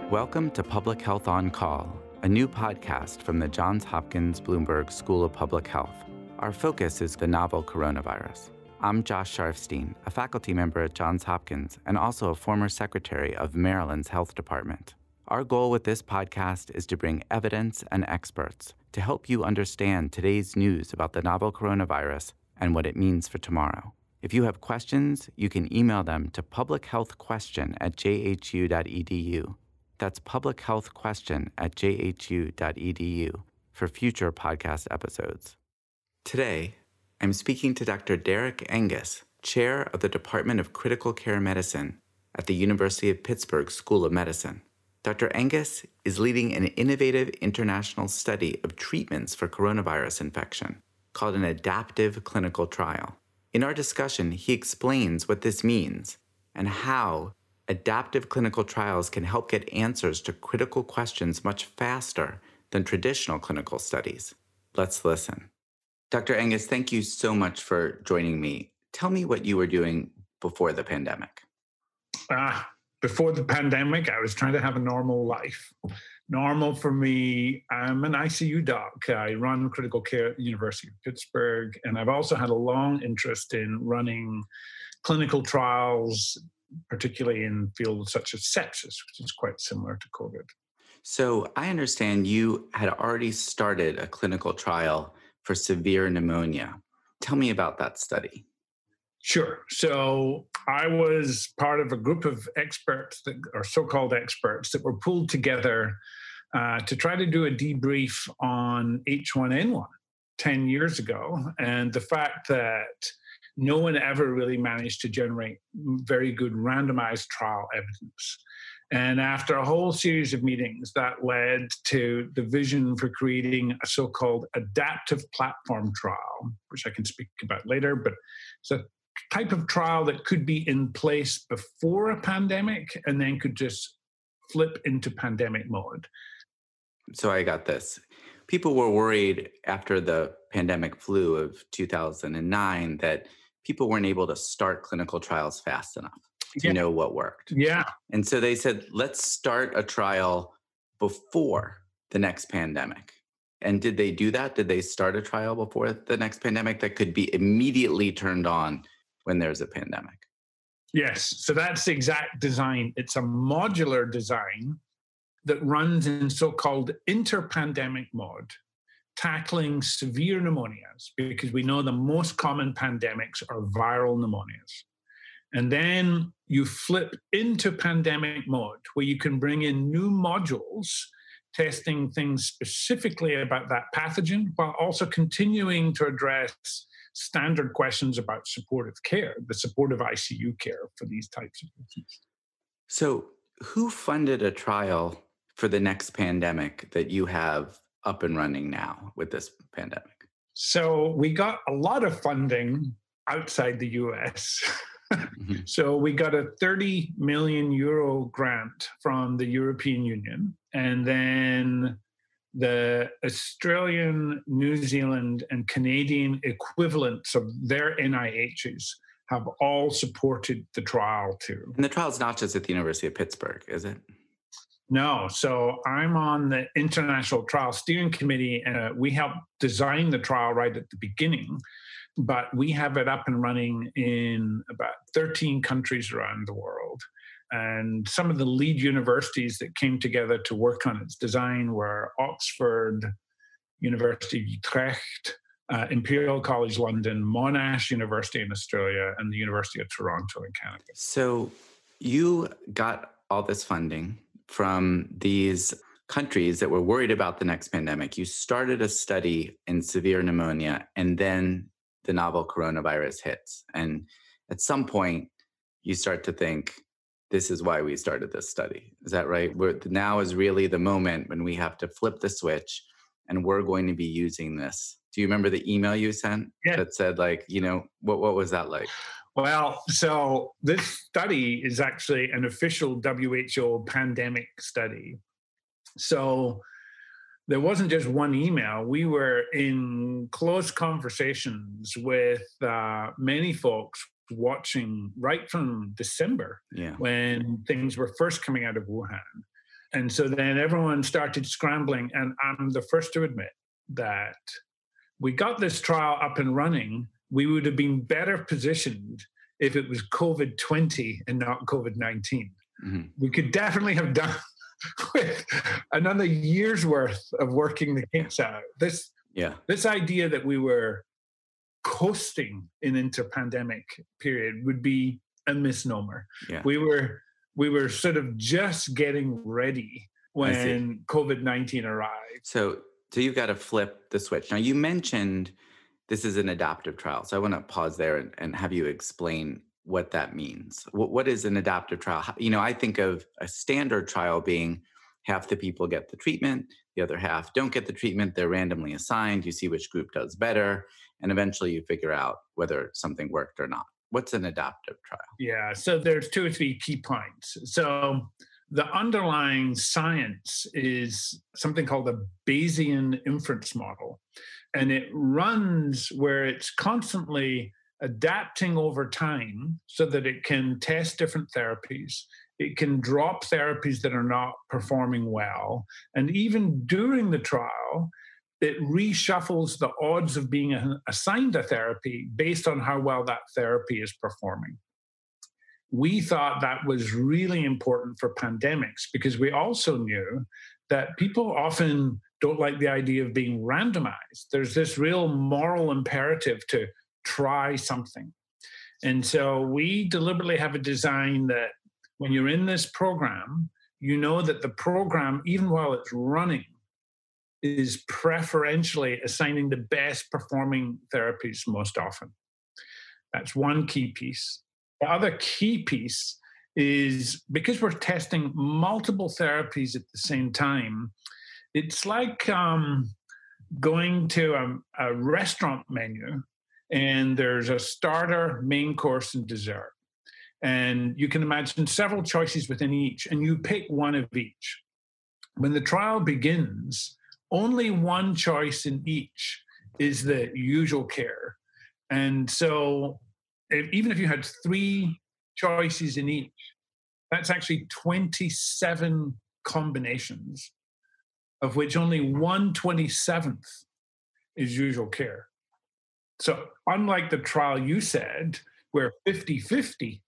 Welcome to Public Health on Call, a new podcast from the Johns Hopkins Bloomberg School of Public Health. Our focus is the novel coronavirus. I'm Josh Sharfstein, a faculty member at Johns Hopkins and also a former secretary of Maryland's Health Department. Our goal with this podcast is to bring evidence and experts to help you understand today's news about the novel coronavirus and what it means for tomorrow. If you have questions, you can email them to publichealthquestion@jhu.edu. That's publichealthquestion@jhu.edu for future podcast episodes. Today, I'm speaking to Dr. Derek Angus, chair of the Department of Critical Care Medicine at the University of Pittsburgh School of Medicine. Dr. Angus is leading an innovative international study of treatments for coronavirus infection called an adaptive clinical trial. In our discussion, he explains what this means and how adaptive clinical trials can help get answers to critical questions much faster than traditional clinical studies. Let's listen. Dr. Angus, thank you so much for joining me. Tell me what you were doing before the pandemic. Before the pandemic, I was trying to have a normal life. Normal for me, I'm an ICU doc. I run critical care at the University of Pittsburgh, and I've also had a long interest in running clinical trials, particularly in fields such as sepsis, which is quite similar to COVID. So I understand you had already started a clinical trial for severe pneumonia. Tell me about that study. Sure. So I was part of a group of experts, or so-called experts, that were pulled together to try to do a debrief on H1N1 10 years ago, and the fact that no one ever really managed to generate very good randomized trial evidence. And after a whole series of meetings, that led to the vision for creating a so-called adaptive platform trial, which I can speak about later, but it's a type of trial that could be in place before a pandemic and then could just flip into pandemic mode. So I got this. People were worried after the pandemic flu of 2009 that people weren't able to start clinical trials fast enough to know what worked. Yeah. And so they said, let's start a trial before the next pandemic. And did they do that? Did they start a trial before the next pandemic that could be immediately turned on when there's a pandemic? Yes. So that's the exact design. It's a modular design that runs in so-called interpandemic mode, tackling severe pneumonias, because we know the most common pandemics are viral pneumonias. And then you flip into pandemic mode, where you can bring in new modules, testing things specifically about that pathogen, while also continuing to address standard questions about supportive care, the supportive ICU care for these types of patients. So who funded a trial for the next pandemic that you have up and running now with this pandemic? So we got a lot of funding outside the US. Mm-hmm. So we got a 30 million euro grant from the European Union, and then the Australian, New Zealand, and Canadian equivalents of their NIHs have all supported the trial too. And the trial's not just at the University of Pittsburgh, is it? No. So I'm on the International Trial Steering Committee, and we helped design the trial right at the beginning, but we have it up and running in about 13 countries around the world. And some of the lead universities that came together to work on its design were Oxford, University of Utrecht, Imperial College London, Monash University in Australia, and the University of Toronto in Canada. So you got all this funding from these countries that were worried about the next pandemic. You started a study in severe pneumonia, and then the novel coronavirus hits. And at some point, you start to think, this is why we started this study. Is that right? Now is really the moment when we have to flip the switch, and we're going to be using this. Do you remember the email you sent that said, like, what was that like? Well, so this study is actually an official WHO pandemic study. So there wasn't just one email. We were in close conversations with many folks watching right from December when things were first coming out of Wuhan. And so then everyone started scrambling. And I'm the first to admit that we got this trial up and running. We would have been better positioned if it was COVID-20 and not COVID-19. Mm-hmm. We could definitely have done with another year's worth of working the kinks out. This idea that we were coasting into pandemic period would be a misnomer. Yeah. We were sort of just getting ready when COVID-19 arrived. So you've got to flip the switch. Now, you mentioned this is an adaptive trial. So I want to pause there and have you explain what that means. What is an adaptive trial? I think of a standard trial being half the people get the treatment, the other half don't get the treatment. They're randomly assigned. You see which group does better. And eventually you figure out whether something worked or not. What's an adaptive trial? Yeah, so there's 2 or 3 key points. So the underlying science is something called the Bayesian inference model. And it runs where it's constantly adapting over time so that it can test different therapies. It can drop therapies that are not performing well. And even during the trial, it reshuffles the odds of being assigned a therapy based on how well that therapy is performing. We thought that was really important for pandemics because we also knew that people often don't like the idea of being randomized. There's this real moral imperative to try something. And so we deliberately have a design that when you're in this program, you know that the program, even while it's running, is preferentially assigning the best performing therapies most often. That's one key piece. The other key piece is because we're testing multiple therapies at the same time, it's like going to a restaurant menu and there's a starter, main course, and dessert. And you can imagine several choices within each, and you pick one of each. When the trial begins, only one choice in each is the usual care. And so even if you had 3 choices in each, that's actually 27 combinations, of which only 1/27th is usual care. So unlike the trial you said, where 50-50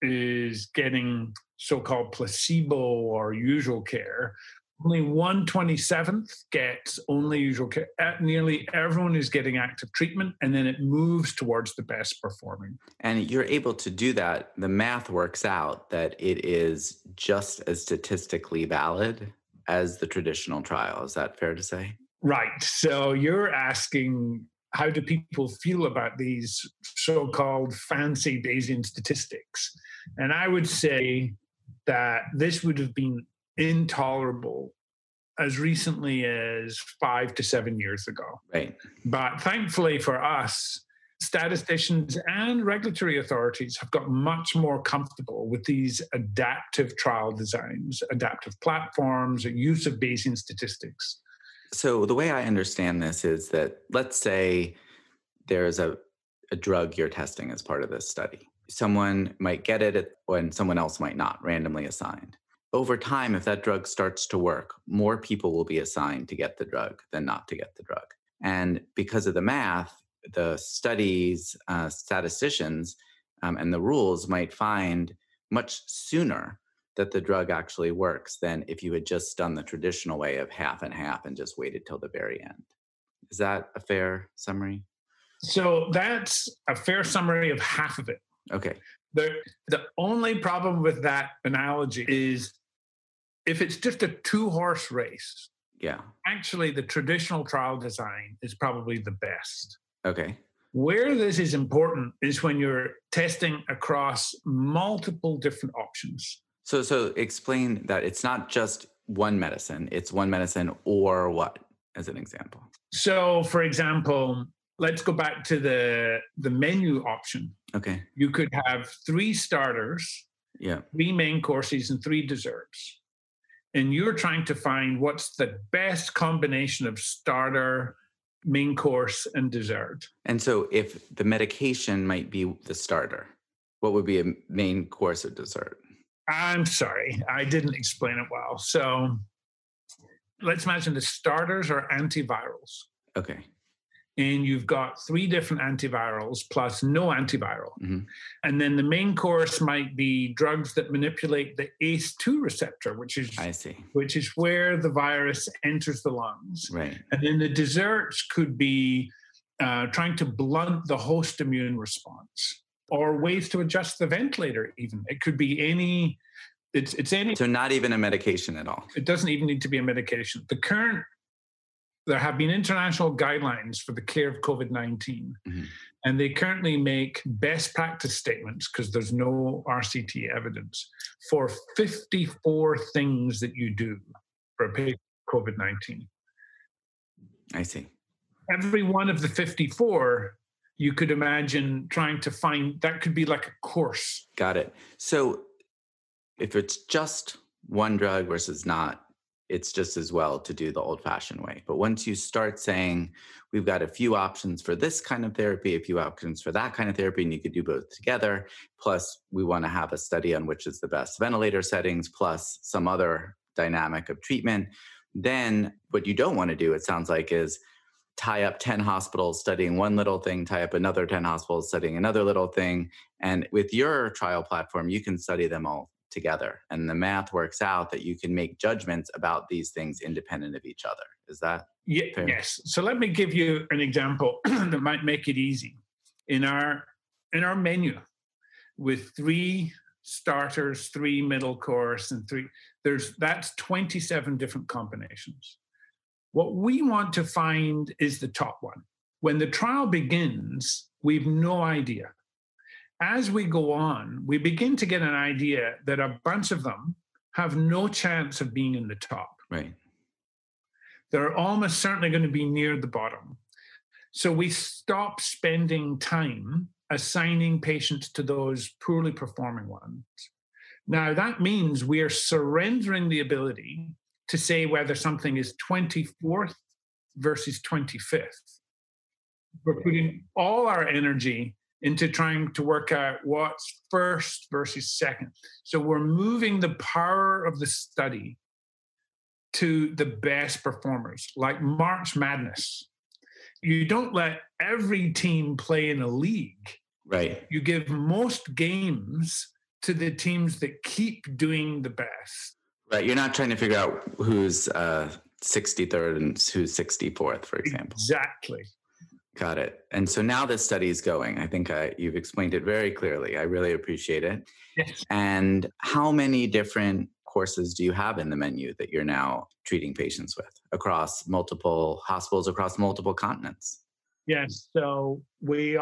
is getting so-called placebo or usual care, only 1/27th gets only usual care. Nearly everyone is getting active treatment, and then it moves towards the best performing. And you're able to do that. The math works out that it is just as statistically valid as the traditional trial. Is that fair to say? Right. So you're asking, how do people feel about these so-called fancy Bayesian statistics? And I would say that this would have been intolerable as recently as 5 to 7 years ago. Right. But thankfully for us, statisticians and regulatory authorities have got much more comfortable with these adaptive trial designs, adaptive platforms, use of Bayesian statistics. So the way I understand this is that, let's say there's a drug you're testing as part of this study. Someone might get it when someone else might not, randomly assigned. Over time, if that drug starts to work, more people will be assigned to get the drug than not to get the drug. And because of the math, the studies, statisticians, and the rules might find much sooner that the drug actually works than if you had just done the traditional way of half and half and just waited till the very end. Is that a fair summary? So that's a fair summary of half of it. Okay. The only problem with that analogy is if it's just a 2-horse race, actually the traditional trial design is probably the best. Okay. Where this is important is when you're testing across multiple different options. So explain that it's not just one medicine, it's one medicine or what, as an example? So, for example, let's go back to the menu option. Okay. You could have 3 starters, 3 main courses, and 3 desserts. And you're trying to find what's the best combination of starter, main course, and dessert. And so if the medication might be the starter, what would be a main course or dessert? I'm sorry, I didn't explain it well. So let's imagine the starters are antivirals. Okay. And you've got 3 different antivirals plus no antiviral. Mm-hmm. And then the main course might be drugs that manipulate the ACE2 receptor, which is where the virus enters the lungs. Right. And then the desserts could be trying to blunt the host immune response, or ways to adjust the ventilator even. It could be any, it's any. So not even a medication at all. It doesn't even need to be a medication. There have been international guidelines for the care of COVID-19, Mm-hmm. and they currently make best practice statements, because there's no RCT evidence, for 54 things that you do for a patient with COVID-19. I see. Every one of the 54, you could imagine trying to find, that could be like a course. Got it. So if it's just one drug versus not, it's just as well to do the old-fashioned way. But once you start saying, we've got a few options for this kind of therapy, a few options for that kind of therapy, and you could do both together, plus we want to have a study on which is the best ventilator settings, plus some other dynamic of treatment, then what you don't want to do, it sounds like, is tie up 10 hospitals studying one little thing, tie up another 10 hospitals studying another little thing. And with your trial platform, you can study them all together. And the math works out that you can make judgments about these things independent of each other. Is that fair? Yes. So let me give you an example that might make it easy. In our menu, with 3 starters, 3 middle course, and 3, that's 27 different combinations. What we want to find is the top one. When the trial begins, we've no idea. As we go on, we begin to get an idea that a bunch of them have no chance of being in the top. Right. They're almost certainly going to be near the bottom. So we stop spending time assigning patients to those poorly performing ones. Now, that means we are surrendering the ability to say whether something is 24th versus 25th. We're putting all our energy into trying to work out what's first versus second. So we're moving the power of the study to the best performers, like March Madness. You don't let every team play in a league. Right. You give most games to the teams that keep doing the best. Right. You're not trying to figure out who's 63rd and who's 64th, for example. Exactly. Got it. And so now this study is going. I think you've explained it very clearly. I really appreciate it. Yes. And how many different courses do you have in the menu that you're now treating patients with across multiple hospitals, across multiple continents? Yes. So we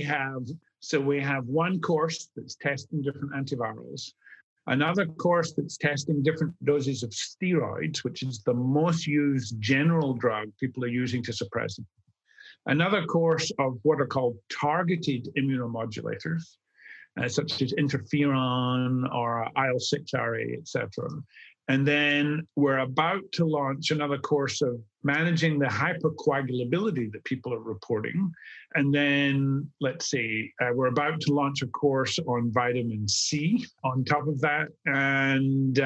have one course that's testing different antivirals, another course that's testing different doses of steroids, which is the most used general drug people are using to suppress them. Another course of what are called targeted immunomodulators, such as interferon or IL-6RA, etc. And then we're about to launch another course of managing the hypercoagulability that people are reporting. And then, we're about to launch a course on vitamin C on top of that. And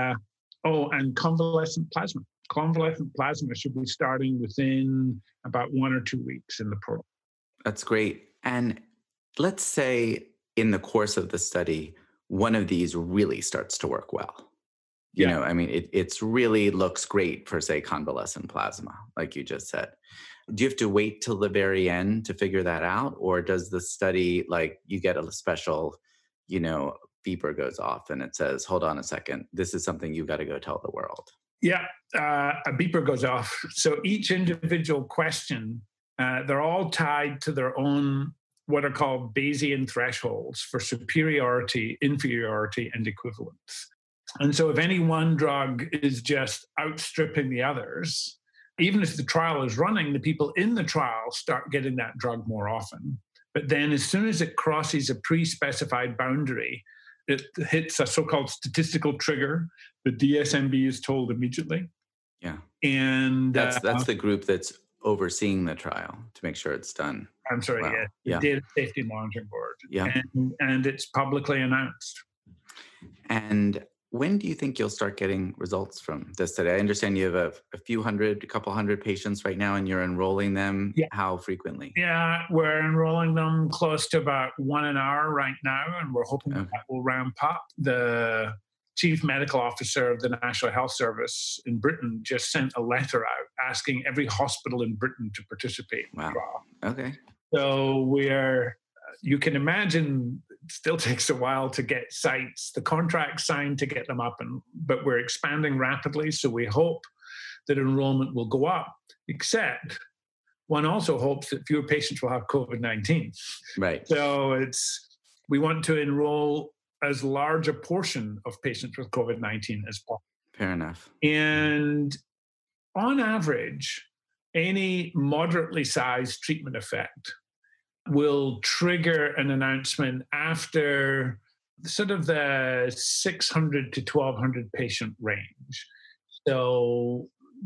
convalescent plasma. Convalescent plasma should be starting within about 1 or 2 weeks in the program. That's great. And let's say in the course of the study, one of these really starts to work well. You know, I mean, it's really looks great for, say, convalescent plasma, like you just said. Do you have to wait till the very end to figure that out? Or does the study, like, you get a special, beeper goes off and it says, hold on a second, this is something you've got to go tell the world? Yeah, a beeper goes off. So each individual question, they're all tied to their own, what are called Bayesian thresholds for superiority, inferiority, and equivalence. And so if any one drug is just outstripping the others, even if the trial is running, the people in the trial start getting that drug more often. But then as soon as it crosses a pre-specified boundary, it hits a so-called statistical trigger. The DSMB is told immediately. Yeah. And that's the group that's overseeing the trial to make sure it's done. I'm sorry, well. The Data Safety Monitoring Board. Yeah. And it's publicly announced. And when do you think you'll start getting results from this study? I understand you have a couple hundred patients right now, and you're enrolling them. Yeah. How frequently? Yeah, we're enrolling them close to about 1 an hour right now, and we're hoping Okay. that will ramp up. The chief medical officer of the National Health Service in Britain just sent a letter out asking every hospital in Britain to participate in the Wow. trial. Okay. So you can imagine it still takes a while to get sites, the contracts signed to get them up, but we're expanding rapidly. So we hope that enrollment will go up, except one also hopes that fewer patients will have COVID-19. Right. So we want to enroll as large a portion of patients with COVID-19 as possible. Fair enough. And on average, any moderately sized treatment effect will trigger an announcement after sort of the 600 to 1,200 patient range. So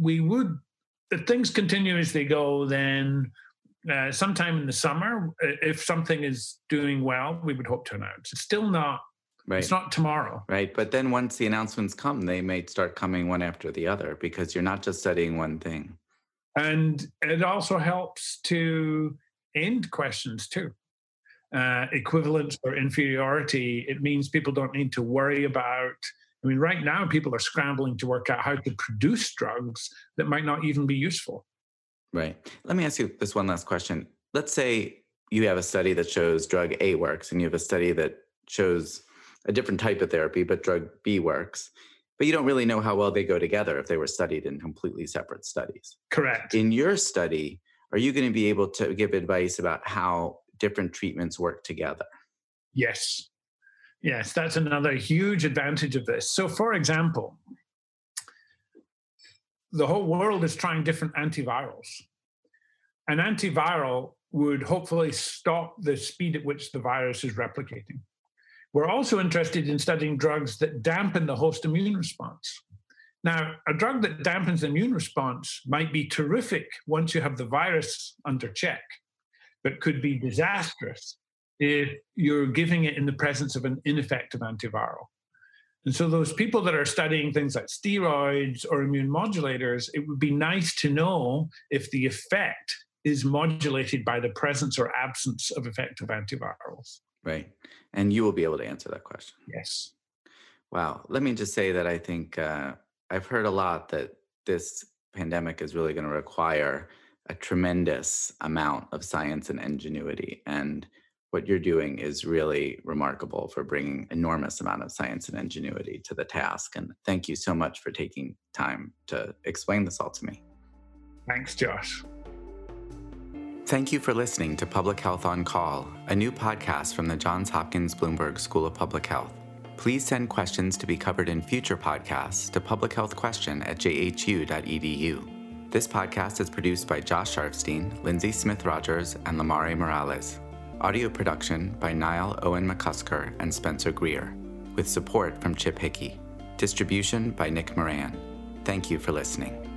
if things continue as they go, then sometime in the summer, if something is doing well, we would hope to announce. It's still not. Right. It's not tomorrow. Right. But then once the announcements come, they may start coming one after the other because you're not just studying one thing. And it also helps to end questions too. Equivalence or inferiority, it means people don't need to worry about. I mean, right now, people are scrambling to work out how to produce drugs that might not even be useful. Right. Let me ask you this one last question. Let's say you have a study that shows drug A works and you have a study that shows a different type of therapy, but drug B works. But you don't really know how well they go together if they were studied in completely separate studies. Correct. In your study, are you going to be able to give advice about how different treatments work together? Yes. Yes, that's another huge advantage of this. So, for example, the whole world is trying different antivirals. An antiviral would hopefully stop the speed at which the virus is replicating. We're also interested in studying drugs that dampen the host immune response. Now, a drug that dampens the immune response might be terrific once you have the virus under check, but could be disastrous if you're giving it in the presence of an ineffective antiviral. And so those people that are studying things like steroids or immune modulators, it would be nice to know if the effect is modulated by the presence or absence of effective antivirals. Right. And you will be able to answer that question. Yes. Wow. Let me just say that I think I've heard a lot that this pandemic is really going to require a tremendous amount of science and ingenuity. And what you're doing is really remarkable for bringing enormous amount of science and ingenuity to the task. And thank you so much for taking time to explain this all to me. Thanks, Josh. Thank you for listening to Public Health on Call, a new podcast from the Johns Hopkins Bloomberg School of Public Health. Please send questions to be covered in future podcasts to publichealthquestion@jhsph.edu. This podcast is produced by Josh Sharfstein, Lindsay Smith-Rogers, and Lamare Morales. Audio production by Niall Owen McCusker and Spencer Greer, with support from Chip Hickey. Distribution by Nick Moran. Thank you for listening.